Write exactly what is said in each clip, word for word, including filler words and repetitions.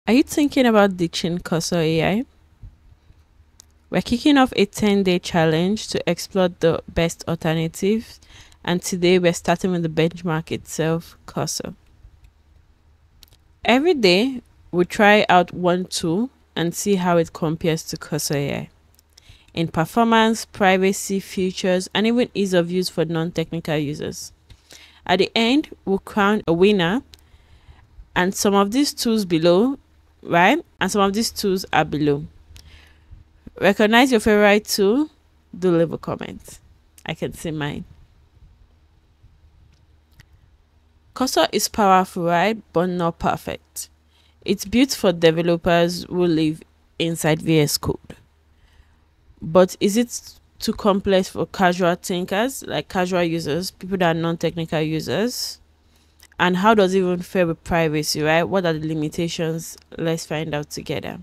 Are you thinking about ditching Cursor A I? We're kicking off a ten day challenge to explore the best alternatives, and today we're starting with the benchmark itself, Cursor. Every day, we try out one tool and see how it compares to Cursor A I in performance, privacy, features, and even ease of use for non technical users. At the end, we'll crown a winner, and some of these tools below, right? And some of these tools are below. Recognize your favorite tool, do leave a comment. I can see mine. Cursor is powerful, right? But not perfect. It's built for developers who live inside V S Code. But is it too complex for casual thinkers, like casual users, people that are non-technical users? And how does it even fare with privacy, right? What are the limitations? Let's find out together.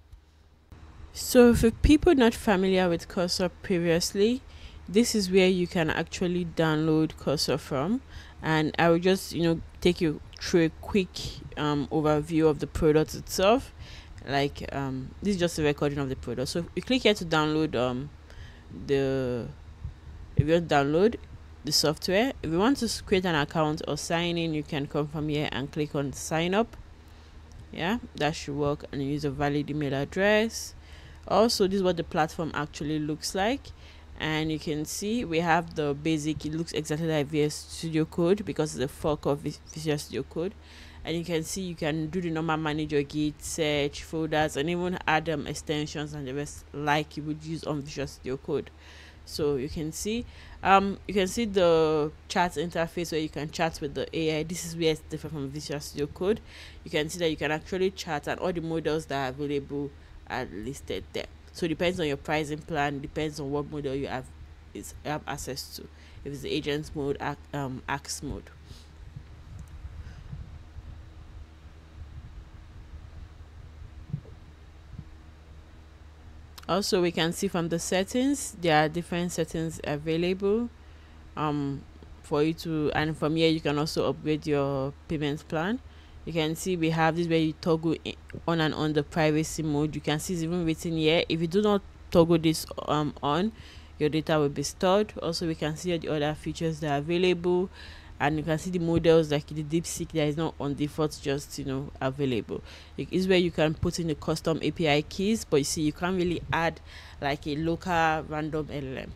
So for people not familiar with Cursor previously, this is where you can actually download Cursor from, and I will just you know take you through a quick um, overview of the product itself. Like um, this is just a recording of the product. So you click here to download um the if you want to download the software. If you want to create an account or sign in, you can come from here and click on sign up. Yeah, that should work, and use a valid email address. Also, this is what the platform actually looks like, and you can see we have the basic. It looks exactly like V S Studio Code because it's a fork of Visual Studio Code, and you can see you can do the normal manage your Git, search folders, and even add um, extensions and the rest like you would use on Visual Studio Code. So you can see um you can see the chat interface where you can chat with the A I. This is where it's different from Visual Studio Code. You can see that you can actually chat, and all the models that are available are listed there. So it depends on your pricing plan, depends on what model you have is have access to. If it's the agent mode, um axe mode. Also, we can see from the settings there are different settings available um for you to, and from here you can also upgrade your payment plan. You can see we have this where you toggle on and on the privacy mode. You can see it's even written here, if you do not toggle this um on, your data will be stored. Also, we can see the other features that are available, and you can see the models like the DeepSeek that is not on default, just you know available. It is where you can put in the custom A P I keys, but you see you can't really add like a local random L L M.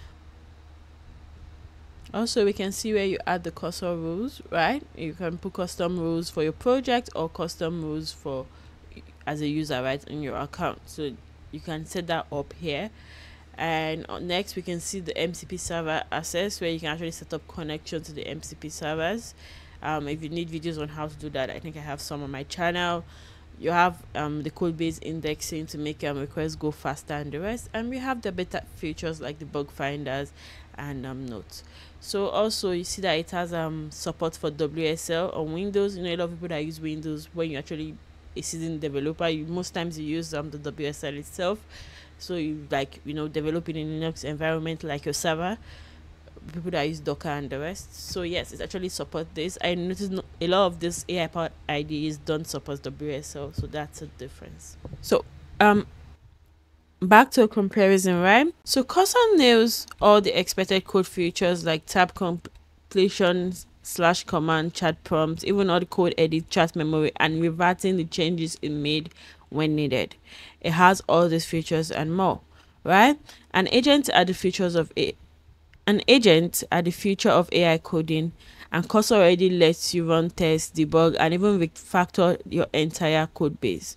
Also, we can see where you add the custom rules, right? You can put custom rules for your project or custom rules for as a user, right, in your account. So you can set that up here. And next we can see the M C P server access, where you can actually set up connection to the M C P servers. Um, if you need videos on how to do that, I think I have some on my channel. You have um, the code base indexing to make um, requests go faster and the rest, and we have the beta features like the bug finders and um, notes. So also you see that it has um support for W S L on Windows. You know, a lot of people that use Windows, when you actually a seasoned developer, you most times you use um the W S L itself. So you like you know developing in Linux environment like your server, people that use Docker and the rest. So yes, it actually support this. I noticed no, a lot of this A I powered I D Es don't support W S L, so that's a difference. So um back to a comparison, right? So Cursor nails all the expected code features like tab completion, slash command, chat prompts, even all the code edit, chat memory, and reverting the changes it made when needed. It has all these features and more, right? An agent are the features of a an agent are the future of A I coding, and Cursor already lets you run tests, debug, and even refactor your entire code base.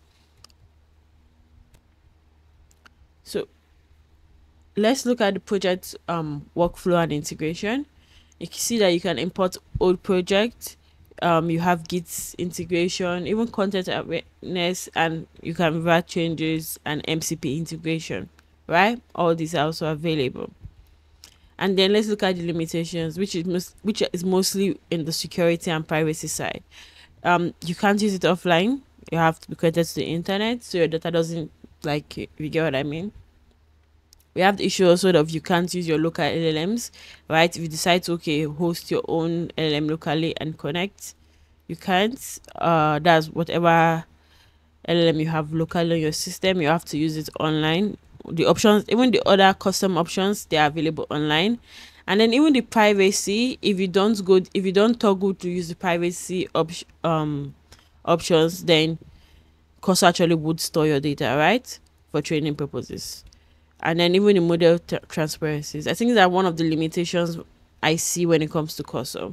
So let's look at the project um workflow and integration. You can see that you can import old project, um you have Git integration, even content awareness, and you can revert changes and M C P integration, right? All these are also available. And then let's look at the limitations, which is most which is mostly in the security and privacy side. Um you can't use it offline, you have to be connected to the internet, so your data doesn't, like, you get what I mean. We have the issue also of you can't use your local L L Ms, right? If you decide to okay host your own L L M locally and connect, you can't. Uh that's whatever L L M you have local on your system, you have to use it online. The options, even the other custom options, they are available online. And then even the privacy, if you don't go if you don't toggle to use the privacy op- um options, then Cursor actually would store your data, right, for training purposes. And then even the model t- transparencies, I think that one of the limitations I see when it comes to Cursor.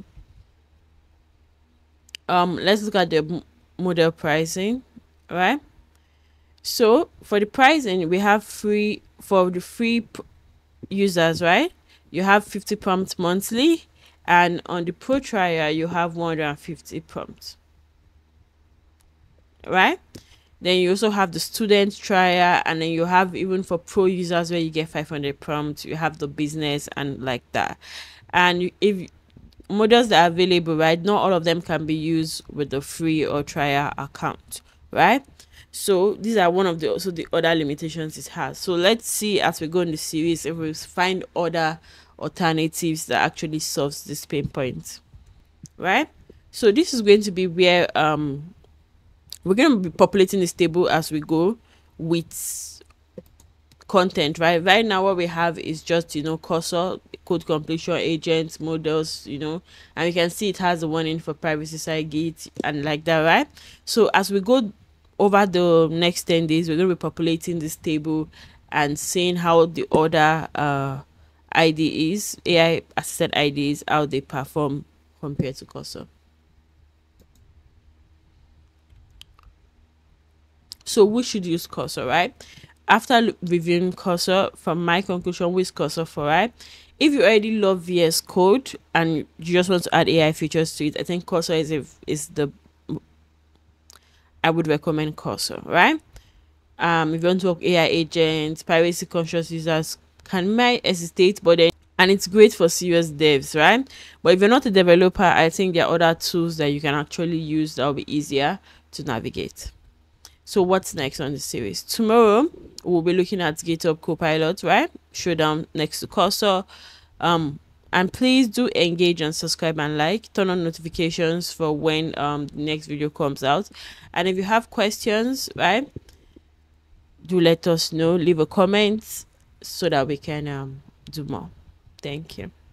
Um let's look at the m- model pricing, right? So for the pricing, we have free for the free p- users, right? You have fifty prompts monthly, and on the pro trial you have one hundred fifty prompts, right? Then you also have the student trial, and then you have even for pro users where you get five hundred prompts. You have the business and like that. And you- if models that are available, right, not all of them can be used with the free or trial account, right? So these are one of the also the other limitations it has. So let's see as we go in the series if we find other alternatives that actually solves this pain point, right? So this is going to be where um we're going to be populating this table as we go with content, right? Right now what we have is just, you know, cursor, code completion, agents, models, you know, and you can see it has the warning for privacy side gate and like that, right? So as we go over the next ten days, we're going to be populating this table and seeing how the other uh I D Es, A I assisted I D Es, how they perform compared to cursor. So we should use cursor, right? After l- reviewing cursor, from my conclusion, we use cursor for, right? If you already love V S Code and you just want to add A I features to it, I think cursor is a, is the I would recommend cursor, right? Um, if you want to work A I agents, privacy conscious users can might hesitate, but then and it's great for serious devs, right? But if you're not a developer, I think there are other tools that you can actually use that will be easier to navigate. So what's next on the series? Tomorrow we'll be looking at GitHub Copilot, right? Showdown next to cursor. Um, and please do engage and subscribe and like. Turn on notifications for when um the next video comes out. And if you have questions, right, do let us know. Leave a comment so that we can um do more. Thank you.